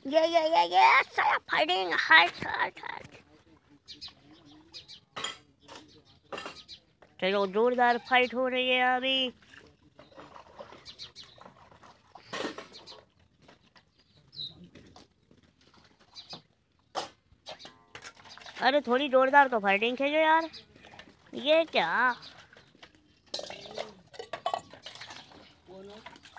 ये साला फाइटिंग हट हट हट। चलो जोरदार फाइट हो रही है अभी। अरे थोड़ी जोरदार तो फाइटिंग खींचो यार। ये क्या